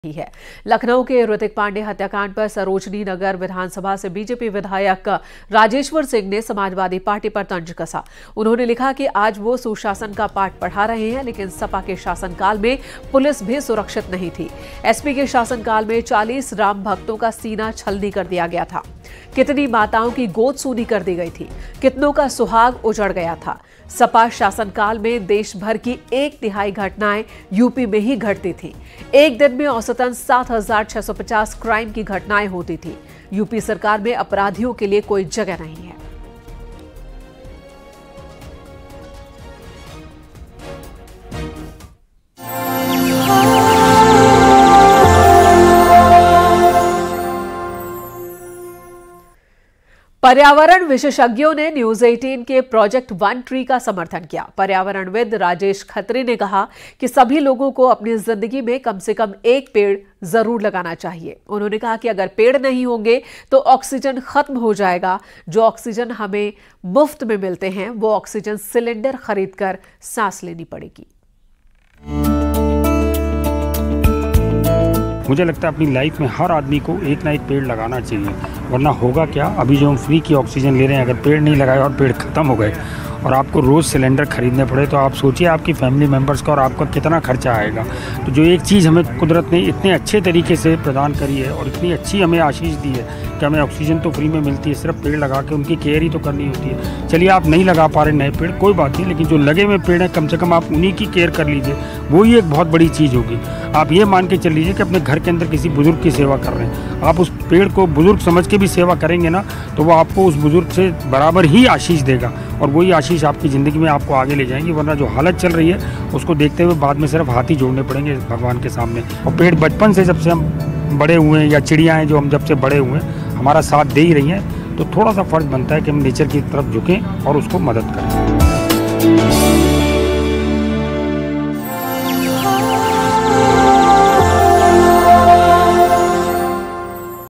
है। लखनऊ के ऋतिक पांडे हत्याकांड पर सरोजनी नगर विधानसभा से बीजेपी विधायक राजेश्वर सिंह ने समाजवादी पार्टी पर तंज कसा। उन्होंने लिखा कि आज वो सुशासन का पाठ पढ़ा रहे हैं, लेकिन सपा के शासनकाल में पुलिस भी सुरक्षित नहीं थी। एसपी के शासनकाल में 40 राम भक्तों का सीना छलनी कर दिया गया था। कितनी माताओं की गोद सूनी कर दी गई थी, कितनों का सुहाग उजड़ गया था। सपा शासनकाल में देश भर की 1/3 घटनाएं यूपी में ही घटती थी। एक दिन में औसतन 7,650 क्राइम की घटनाएं होती थी। यूपी सरकार में अपराधियों के लिए कोई जगह नहीं है। पर्यावरण विशेषज्ञों ने न्यूज 18 के प्रोजेक्ट वन ट्री का समर्थन किया। पर्यावरणविद राजेश खत्री ने कहा कि सभी लोगों को अपनी जिंदगी में कम से कम एक पेड़ जरूर लगाना चाहिए। उन्होंने कहा कि अगर पेड़ नहीं होंगे तो ऑक्सीजन खत्म हो जाएगा। जो ऑक्सीजन हमें मुफ्त में मिलते हैं वो ऑक्सीजन सिलेंडर खरीदकर सांस लेनी पड़ेगी। मुझे लगता है अपनी लाइफ में हर आदमी को एक ना एक पेड़ लगाना चाहिए, वरना होगा क्या, अभी जो हम फ्री की ऑक्सीजन ले रहे हैं, अगर पेड़ नहीं लगाए और पेड़ खत्म हो गए और आपको रोज़ सिलेंडर खरीदने पड़े तो आप सोचिए आपकी फैमिली मेम्बर्स का और आपका कितना खर्चा आएगा। तो जो एक चीज़ हमें कुदरत ने इतने अच्छे तरीके से प्रदान करी है और इतनी अच्छी हमें आशीष दी है कि हमें ऑक्सीजन तो फ्री में मिलती है, सिर्फ पेड़ लगा के उनकी केयर ही तो करनी होती है। चलिए आप नहीं लगा पा रहे नए पेड़, कोई बात नहीं, लेकिन जो लगे हुए पेड़ हैं कम से कम आप उन्हीं की केयर कर लीजिए, वो ही एक बहुत बड़ी चीज़ होगी। आप ये मान के चल लीजिए कि अपने घर के अंदर किसी बुजुर्ग की सेवा कर रहे हैं, आप उस पेड़ को बुजुर्ग समझ के भी सेवा करेंगे ना तो वो आपको उस बुजुर्ग से बराबर ही आशीष देगा और वही आशीष आपकी ज़िंदगी में आपको आगे ले जाएंगे। वरना जो हालत चल रही है उसको देखते हुए बाद में सिर्फ हाथ ही जोड़ने पड़ेंगे भगवान के सामने। और पेड़ बचपन से जब से हम बड़े हुए हैं या चिड़िया हैं जो हम जब से बड़े हुए हैं हमारा साथ दे ही रही हैं, तो थोड़ा सा फर्ज बनता है कि हम नेचर की तरफ झुकें और उसको मदद करें।